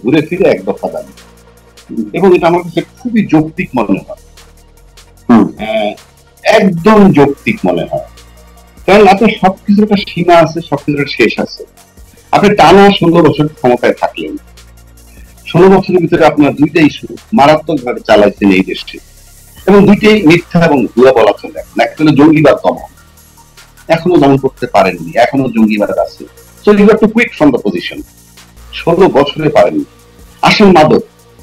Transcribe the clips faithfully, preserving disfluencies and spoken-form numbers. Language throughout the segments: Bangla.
ঘুরে ফিরে এক দফা দাবি, এবং এটা আমার কাছে খুবই যৌক্তিক মনে হয়, একদম যৌক্তিক মনে হয়। কারণ আপনার সবকিছুর একটা সীমা আছে, সবকিছুর একটা শেষ আছে। আপনি টানা ষোলো বছর ক্ষমতায় থাকলেন, ষোলো বছরের ভিতরে আপনার দুইটা ইস্যু মারাত্মক ভাবে চালাইছেন এই দেশে, এবং দুইটাই মিথ্যা এবং ভুয়া বলা চলে। একটা হলো জঙ্গিবাদ দমন, এখনো দমন করতে পারেননি, এখনো জঙ্গিবাদ আছে। So you have to quit from the position. ষোলো বছরে পারেননি। আসল মাদক,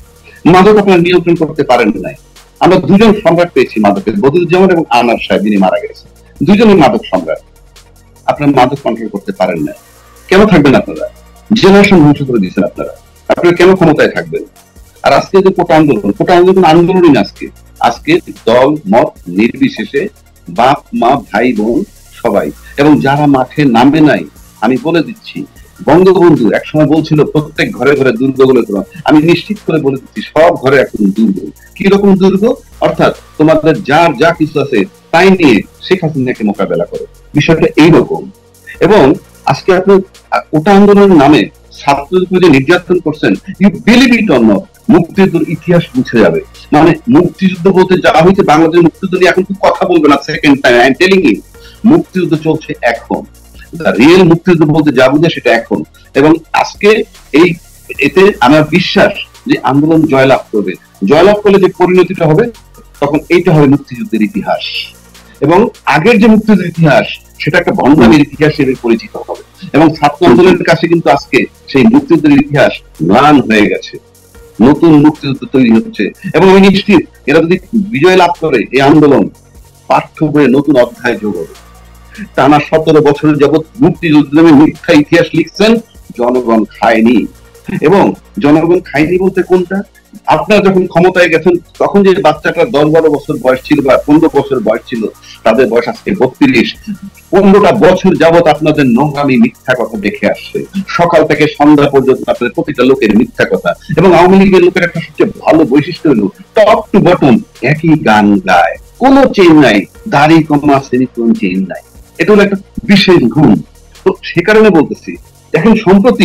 মাদক আপনারা নিয়ন্ত্রণ করতে পারেন নাই। আমরা দুজন সম্রাট পেয়েছি মাদকের, বদিউজ্জামান এবং আনার সাহেব, যিনি মারা গেছে, দুজনই মাদক সম্রাট। আপনারা মাদক কন্ট্রোল করতে পারেন না। কেন থাকবেন আপনারা? জেনারেশন ধ্বংস করে দিয়েছেন আপনারা। আপনারা কেন ক্ষমতায় থাকবেন? আর আজকে যে কোটা আন্দোলন, কোটা আন্দোলন আন্দোলনই না, আজকে আজকে দল মত নির্বিশেষে বাপ মা ভাই বোন সবাই, এবং যারা মাঠে নামে নাই, আমি বলে দিচ্ছি, বঙ্গবন্ধু একসময় বলছিল প্রত্যেক ঘরে ঘরে দুর্গ বলে তোমার, আমি নিশ্চিত করে বলে দিচ্ছি সব ঘরে এখন দুর্গ। কি রকম দুর্গ? অর্থাৎ তোমাদের যার যা কিছু আছে তাই নিয়ে শেখ হাসিনাকে মোকাবেলা করো, বিষয়টা এইরকম। এবং আজকে আপনি কোটা আন্দোলনের নামে ছাত্রদের উপর যে নির্যাতন করছেন, you believe it or not, মুক্তিযুদ্ধের ইতিহাস মুছে যাবে। মানে মুক্তিযুদ্ধ বলতে যা হয়েছে, বাংলাদেশের মুক্তিযুদ্ধ নিয়ে এখন কথা বলবে না second time, I am telling you. মুক্তিযুদ্ধ চলছে এখন, রিয়েল মুক্তিযুদ্ধ বলতে যা বুঝে সেটা এখন। এবং আজকে এই এতে আমার বিশ্বাস যে আন্দোলন জয়লাভ করবে। জয়লাভ করলে যে পরিণতিটা হবে, তখন এইটা হবে মুক্তিযুদ্ধের ইতিহাস। এবং আগের যে মুক্তিযুদ্ধের ইতিহাস, সেটা একটা ভণ্ডামির ইতিহাস হিসেবে পরিচিত হবে। এবং ছাত্র আন্দোলনের কাছে কিন্তু আজকে সেই মুক্তিযুদ্ধের ইতিহাস ম্লান হয়ে গেছে, নতুন মুক্তিযুদ্ধ তৈরি হচ্ছে। এবং আমি নিশ্চিত এরা যদি বিজয় লাভ করে, এই আন্দোলন পাঠ্য বইয়ে নতুন অধ্যায় যোগ হবে। টানা সতেরো বছরের যাবৎ মুক্তিযুদ্ধ মিথ্যা ইতিহাস লিখছেন, জনগণ খায়নি। এবং জনগণ খায়নি বলতে কোনটা? আপনারা যখন ক্ষমতায় গেছেন, তখন যে বাচ্চাটা দশ বারো বছর বয়স ছিল বা পনেরো বছর বয়স ছিল, তাদের বয়স আজকে বত্রিশ। পনেরোটা বছর যাবৎ আপনাদের নোংরামি মিথ্যা কথা দেখে আসছে, সকাল থেকে সন্ধ্যা পর্যন্ত আপনাদের প্রতিটা লোকের মিথ্যা কথা। এবং আওয়ামী লীগের লোকের একটা সবচেয়ে ভালো বৈশিষ্ট্য হলো টপ টু বটম একই গান গায়, কোনো চেঞ্জ নাই, দাড়ি কমা শ্রেণী কোন চেঞ্জ নাই। এটা হলো একটা বিশেষ গুণ। তো সে কারণে বলতেছি, দেখেন সম্প্রতি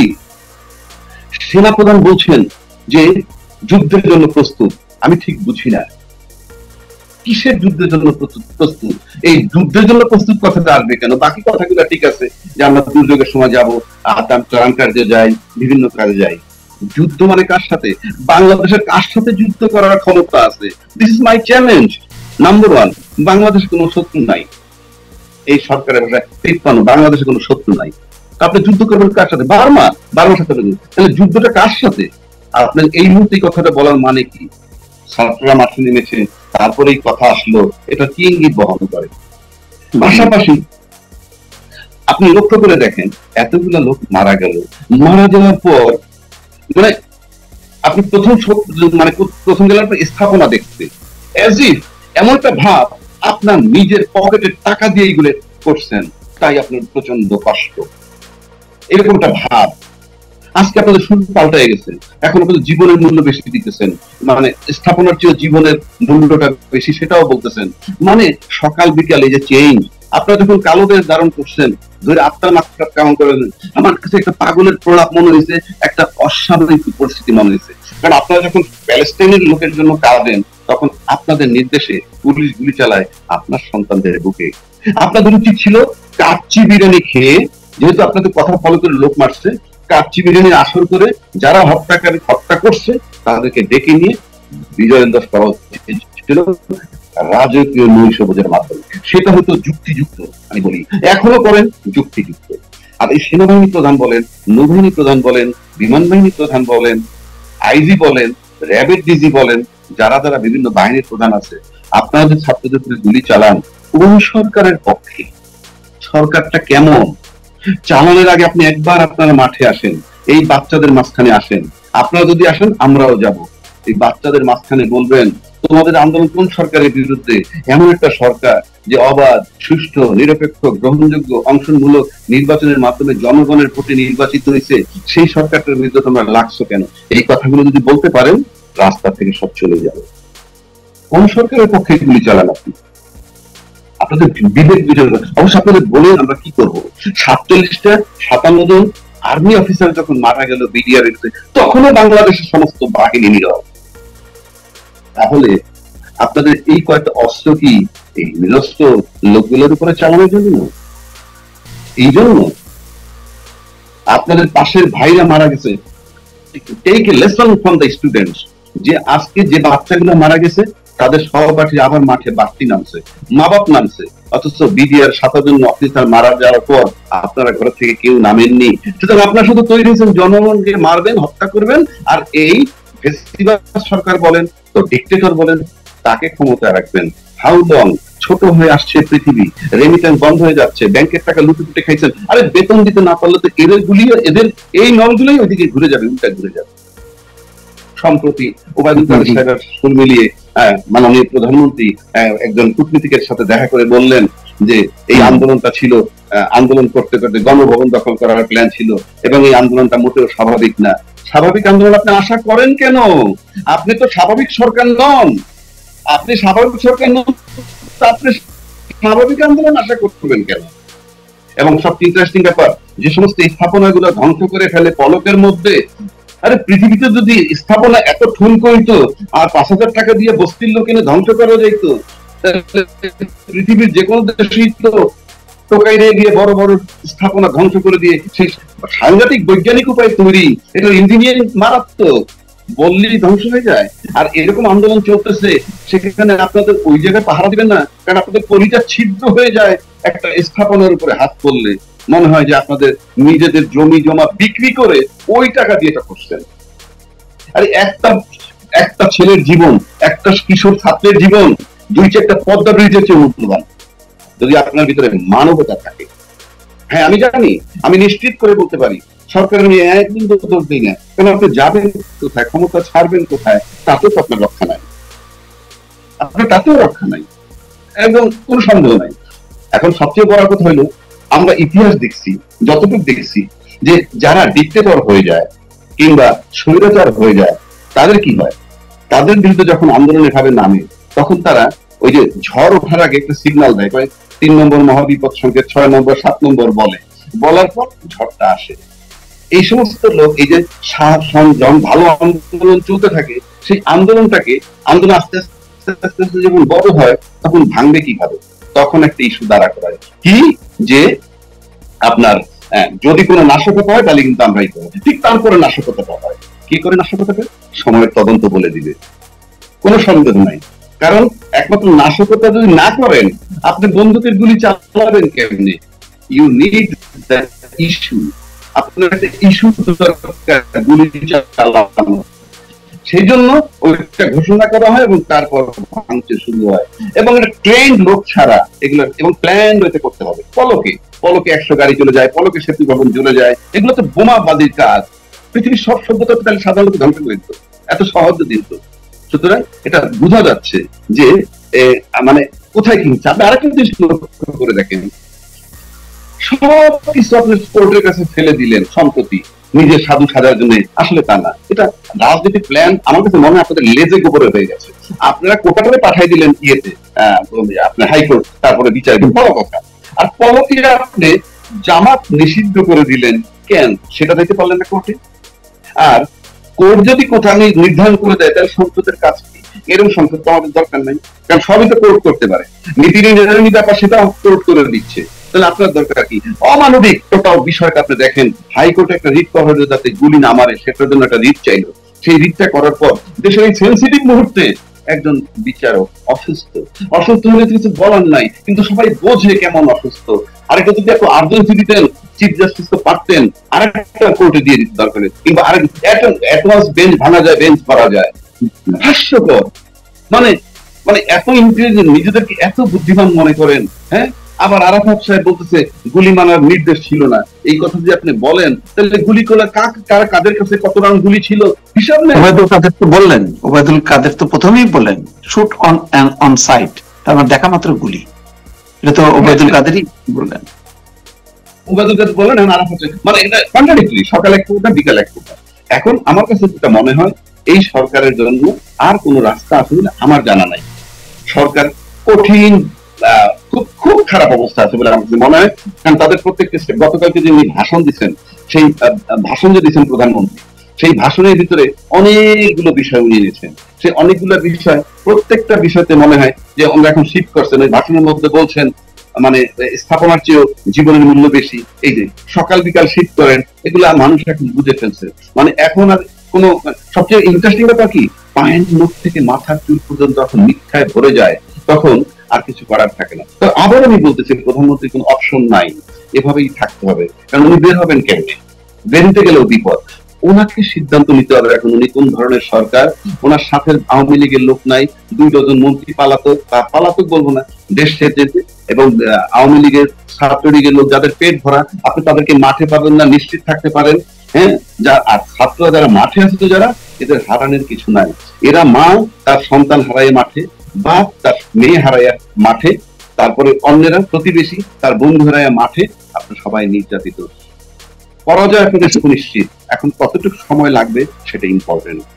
সেনাপ্রধান বলছেন যে যুদ্ধের জন্য প্রস্তুত। আমি ঠিক বুঝি না কিসের যুদ্ধের জন্য প্রস্তুত। এই যুদ্ধের জন্য প্রস্তুত কথাটা আসবে কেন? বাকি কথাগুলো ঠিক আছে, যে আমরা দুর্যোগের সময় যাবো, ত্রাণ কার্যে যাই, বিভিন্ন কাজে যাই। যুদ্ধ মানে কার সাথে? বাংলাদেশের কার সাথে যুদ্ধ করার ক্ষমতা আছে? This is my challenge number one. বাংলাদেশে কোনো শত্রু নাই, এই সরকারের ভাষায় তিপ্পান্ন, বাংলাদেশে কোনো শত্রু নাই। আপনি যুদ্ধ করবেন কার সাথে? বার্মা, বার্মার সাথে। তাহলে যুদ্ধটা কার সাথে? আপনার এই মুহূর্তে কথাটা বলার মানে কি? ছাত্ররা মাঠে নেমেছে, তারপরে এই কথা আসলো, এটা কি ইঙ্গিত বহন করে? পাশাপাশি আপনি লক্ষ্য করে দেখেন, এতগুলো লোক মারা গেল, মারা যাওয়ার পর মানে আপনি প্রথম মানে প্রথম গেলার পর স্থাপনা দেখতে, এজ ইফ এমন একটা ভাব আপনার নিজের পকেটের টাকা দিয়ে এইগুলো করছেন, তাই আপনার প্রচন্ড কষ্ট, এরকম একটা ভাব। আজকে আপনাদের শুরু পাল্টায় গেছে, এখন আপনাদের জীবনের মূল্য বেশি দিতেছেন, মানে স্থাপনার চেয়ে জীবনের মূল্যটা বেশি, সেটাও বলতেছেন। মানে সকাল বিকাল এই যে চেঞ্জ, আপনারা যখন কালো দেশ ধারণ করছেন, ধরে আপনার মাত্রা কেমন করেন, আমার কাছে একটা পাগলের প্রলাপ মনে হয়েছে, একটা অস্বাভাবিক পরিস্থিতি মনে হয়েছে। কারণ আপনারা যখন প্যালেস্টাইনের লোকের জন্য কাঁদেন, তখন আপনাদের নির্দেশে পুলিশ গুলি চালায় আপনার সন্তানদের বুকে। আপনাদের উচিত ছিল কাচ্চি বিরিয়ানি খেয়ে, যেহেতু আপনাদের কথা ফলো করে লোক মারছে, কাচ্চি বিরিয়ানি আসর করে যারা হত্যাকারী হত্যা করছে তাদেরকে ডেকে নিয়ে বিজয় দিবস করা ছিল রাজকীয় নৈশভোজের মাধ্যমে। সেটা হতো যুক্তিযুক্ত, আমি বলি এখনো করেন যুক্তিযুক্ত। আর এই সেনাবাহিনী প্রধান বলেন, নৌবাহিনী প্রধান বলেন, বিমান বাহিনী প্রধান বলেন, আইজি বলেন, র্যাবের ডিজি বলেন, যারা যারা বিভিন্ন বাহিনীর প্রধান আছে, আপনারা যে ছাত্রদের উপরে গুলি চালান, কোন সরকারের পক্ষে? সরকারটা কেমন? চালানোর আগে আপনি একবার আপনারা মাঠে আসেন, এই বাচ্চাদের মাঝখানে আসেন। আপনারা যদি আসেন, আমরাও যাব। এই বাচ্চাদের মাঝখানে বলবেন তোমাদের আন্দোলন কোন সরকারের বিরুদ্ধে? এমন একটা সরকার যে অবাধ, সুষ্ঠু, নিরপেক্ষ, গ্রহণযোগ্য, অংশমূলক নির্বাচনের মাধ্যমে জনগণের ভোটে নির্বাচিত হয়েছে, সেই সরকারটার বিরুদ্ধে তোমরা লাগছো কেন? এই কথাগুলো যদি বলতে পারেন, রাস্তা থেকে সব চলে যাবে। কোন সরকারের পক্ষে গুলি চালান আপনি? আপনাদের বিবেক বিচার, অবশ্য আপনাদের বলে আমরা কি করবো? সাতচল্লিশটা সাতান্ন জন আর্মি অফিসার যখন মারা গেল বিডিআর, তখনও বাংলাদেশের সমস্ত বাহিনী নীরব। তাহলে আপনাদের এই কয়েকটা অস্ত্র কি এই নিরস্ত্র লোকগুলোর উপরে চালানোর জন্য? এই জন্য আপনাদের পাশের ভাইরা মারা গেছে, take a lesson from the students, যে আজকে যে বাচ্চাগুলো মারা গেছে তাদের সহপাঠী আবার মাঠে বাড়তি নামছে, মা বাপ নামছে, অথচ বিডিআর সাতাশ জন অফিসার মারা যাওয়ার পর আপনারা ঘর থেকে কেউ নামেননি। সুতরাং আপনারা শুধু তৈরি হয়েছেন জনগণকে মারবেন, হত্যা করবেন, আর এই ফেস্টিভাল সরকার বলেন তো ডিক্টেটর বলেন তাকে ক্ষমতায় রাখবেন। How long? ছোট হয়ে আসছে পৃথিবী, রেমিটেন্স বন্ধ হয়ে যাচ্ছে, ব্যাংকের টাকা লুটে লুটে খাইছেন, আরে বেতন দিতে না পারলে তো এদের গুলিয়ে এদের এই নলগুলোই ওইদিকে ঘুরে যাবে, উল্টা ঘুরে যাবে। সম্প্রতি ওবায়দুল কাদের সাহেবের সুর মিলিয়ে মাননীয় প্রধানমন্ত্রী একজন কূটনীতিকের সাথে দেখা করে বললেন যে এই আন্দোলনটা ছিল আন্দোলন করতে করতে গণভবন দখল করার প্ল্যান ছিল এবং এই আন্দোলনটা মোটেও স্বাভাবিক না। স্বাভাবিক আন্দোলন আপনি আশা করেন কেন? আপনি তো স্বাভাবিক সরকার নন, আপনি স্বাভাবিক সরকার নন, আপনি স্বাভাবিক আন্দোলন আশা করবেন কেন? এবং সবচেয়ে ইন্টারেস্টিং ব্যাপার, যে সমস্ত স্থাপনাগুলো ধ্বংস করে ফেলে পলকের মধ্যে, আরে পৃথিবীতে যদি স্থাপনা এত ঠুল করিত আর পাঁচ হাজার টাকা দিয়ে বস্তির লোক এনে ধ্বংস করা যাইত, পৃথিবীর যে কোনো দেশই তো টোকাই রে গিয়ে বড় বড় স্থাপনা ধ্বংস করে দিয়ে সেই সাংঘাতিক বৈজ্ঞানিক উপায় তৈরি, এটা ইঞ্জিনিয়ারিং মারাত্মক, বললেই ধ্বংস হয়ে যায়। আর এরকম আন্দোলন চলতেছে, সেখানে আপনাদের ওই জায়গায় পাহারা দিবেন না, কারণ আপনাদের কলিজা ছিদ্র হয়ে যায় একটা স্থাপনার উপরে হাত পড়লে। মনে হয় যে আপনাদের নিজেদের জমি জমা বিক্রি করে ওই টাকা দিয়ে এটা করছেন। আরে একটা একটা ছেলের জীবন, একটা কিশোর ছাত্রের জীবন দুই চারটা পদ্মা ব্রিজের চেয়ে মূল্যবান, যদি আপনার ভিতরে মানবতা থাকে। হ্যাঁ আমি জানি, আমি নিশ্চিত করে বলতে পারি সরকারের নিয়ে একদিন তো দোষ দিই না, কেন আপনি যাবেন কোথায়, ক্ষমতা ছাড়বেন কোথায়, তাতেও তো আপনার রক্ষা নাই, আপনার তাতেও রক্ষা নাই, একদম কোনো সন্দেহ নাই। এখন সবচেয়ে বড় কথা হইলো, আমরা ইতিহাস দেখছি, যতটুকু দেখছি যে যারা ডিক্টেটর হয়ে যায় কিংবা স্বৈরাচার হয়ে যায় তাদের কি হয়, তাদের বিরুদ্ধে যখন আন্দোলনে ভাবে নামে তখন তারা ওই যে ঝড় ওঠার আগে একটা সিগন্যাল দেয়, কয় তিন নম্বর মহাবিপদ সংকেত, ছয় নম্বর সাত নম্বর বলে, বলার পর ঝড়টা আসে। এই সমস্ত লোক এই যে যখন ভালো আন্দোলন চলতে থাকে সেই আন্দোলনটাকে আন্দোলন আস্তে আস্তে আস্তে আস্তে যখন বড় হয় তখন ভাঙবে কিভাবে, তখন একটা ইস্যু দাঁড়া করায় কি যে আপনার যদি কোনো নাশকতা হয় তাহলে কিন্তু আমরাই করবো, ঠিক তারপরে নাশকতাটা হয়। কি করে নাশকতাটা? সময়ের তদন্ত বলে দিবে, কোনো সন্দেহ নাই। কারণ একমাত্র নাশকতা যদি না করেন আপনি বন্দুকের গুলি চালাবেন কেমনে? ইউ নিড দ্যাট ইস্যু, আপনার একটা ইস্যু গুলি চালানো, সেই জন্য ওইটা ঘোষণা করা হয় এবং তারপর ভাঙচুর শুরু হয়। এবং একটা ট্রেন্ড লোক ছাড়া এগুলো এবং প্ল্যান হইতে করতে হবে। পলকে পলকে একশো গাড়ি চলে যায়, পলকে সেতু ভবন চলে যায়, এগুলো তো বোমাবাজির কাজ। পৃথিবীর সব সভ্যতা তাহলে সাধারণত ধ্বংস করে দিত, এত সহজ দিত। সুতরাং এটা বোঝা যাচ্ছে যে মানে কোথায় কি হচ্ছে। আপনি আরেকটা জিনিস লক্ষ্য করে দেখেন, সব কিছু আপনি কোর্টের কাছে ফেলে দিলেন সম্প্রতি নিজের সাধু সাজার জন্য, আসলে তা না, এটা রাজনৈতিক প্ল্যান। আমার কাছে মনে হয় আপনাদের লেজে গোবরে হয়ে গেছে। আপনারা কোটাটারে পাঠাই দিলেন ইয়েতে আপনার হাইকোর্ট, তারপরে বিচার, বড় কথা। আর পলকে আপনি জামাত নিষিদ্ধ করে দিলেন, কেন সেটা দেখতে পারলেন না কোর্টে? আর কোর্ট যদি কোথাও নির্ধারণ করে দেয় তাহলে সংসদের কাজ কি? এরকম সংসদ তো আমাদের দরকার নাই, কারণ সবই তো কোর্ট করতে পারে। নীতি নির্ধারণী ব্যাপার সেটা কোর্ট করে দিচ্ছে, তাহলে আপনার দরকার কি? অমানবিক টোটাল বিষয়টা আপনি দেখেন, হাইকোর্টে একটা রিট করা হলো যাতে গুলি না মারে, সেটার জন্য একটা রিট চাইলো। সেই রিটটা করার পর দেশের এই সেন্সিটিভ মুহূর্তে একজন বিচারক অসুস্থ, অসুস্থ হলে কিছু বলার নাই, কিন্তু সবাই বোঝে কেমন অসুস্থ। আরেকটা যদি এত আর্জেন্সি দিতেন, চিফ জাস্টিস তো পারতেন আরেকটা কোর্টে দিয়ে দিতে দরকার, কিংবা আরেক অ্যাডভান্স বেঞ্চ ভাঙা যায়, বেঞ্চ করা যায়। হাস্যকর, মানে মানে এত ইন্টেলিজেন্ট, নিজেদেরকে এত বুদ্ধিমান মনে করেন। হ্যাঁ, আবার আরাফাত সাহেব বলতেছে গুলি মারার নির্দেশ ছিল না। এই কথা যদি আপনি বলেন তাহলে গুলি করা কারা, কাদের কাছে কত রাউন্ড গুলি ছিল হিসাব নেই। ওবায়দুল কাদের তো বললেন, ওবায়দুল কাদের তো প্রথমেই বললেন শুট অন অন সাইট, তার মানে দেখা মাত্র গুলি। এটা তো ওবায়দুল কাদেরই বললেন, ওবায়দুল কাদের বললেন, এখন আরাফাত মানে এটা কন্ট্রাডিক্টরি, সকালে এক কথা বিকাল এক কথা। এখন আমার কাছে যেটা মনে হয়, এই সরকারের জন্য আর কোন রাস্তা আসলে আমার জানা নাই। সরকার কঠিন খুব খুব খারাপ অবস্থা আছে বলে আমার কাছে মনে হয়। কারণ তাদের প্রত্যেকটা step, গতকালকে যে উনি ভাষণ দিচ্ছেন, সেই আহ, ভাষণ যে দিচ্ছেন প্রধানমন্ত্রী, সেই ভাষণের ভিতরে অনেকগুলো বিষয় উনি এনেছেন। সেই অনেকগুলো বিষয়, প্রত্যেকটা বিষয়তে মনে হয় যে আমরা এখন শিফট করছেন। ওই ভাষণের মধ্যে বলছেন মানে স্থাপনার চেয়েও জীবনের মূল্য বেশি, এই যে সকাল বিকাল শিফট করেন, এগুলা মানুষ এখন বুঝে ফেলছে। মানে এখন আর কোনো, সবচেয়ে ইন্টারেস্টিং ব্যাপার কি, পায়ের মুখ থেকে মাথার চুল পর্যন্ত যখন মিথ্যায় ভরে যায়, তখন আর কিছু করার থাকে না। তো আবার আমি বলতেছি, প্রধানমন্ত্রীর কোনো অপশন নাই, এভাবেই থাকতে হবে। কারণ উনি বের হবেন কেমনে, বের হতে গেলেও বিপদ। ওনাকে সিদ্ধান্ত নিতে হবে এখন, উনি কোন ধরনের সরকার। ওনার সাথে আওয়ামী লীগের লোক নাই, দুই ডজন মন্ত্রী পালাতক, বা পালাতক বলবো না, দেশ ছেড়ে যেতে, এবং আহ, আওয়ামী লীগের ছাত্রলীগের লোক যাদের পেট ভরা, আপনি তাদেরকে মাঠে পাবেন না, নিশ্চিত থাকতে পারেন। হ্যাঁ, যা আর ছাত্ররা যারা মাঠে আছে, তো যারা, এদের হারানোর কিছু নাই। এরা মা তার সন্তান হারায় মাঠে, বাপ তার মেয়ে হারায় মাঠে, তারপরে অন্যেরা, প্রতিবেশী তার বন্ধু হারায় মাঠে, আপনি সবাই নির্যাতিত। পরাজয় এখন সুনিশ্চিত, এখন কতটুকু সময় লাগবে সেটা ইম্পর্টেন্ট।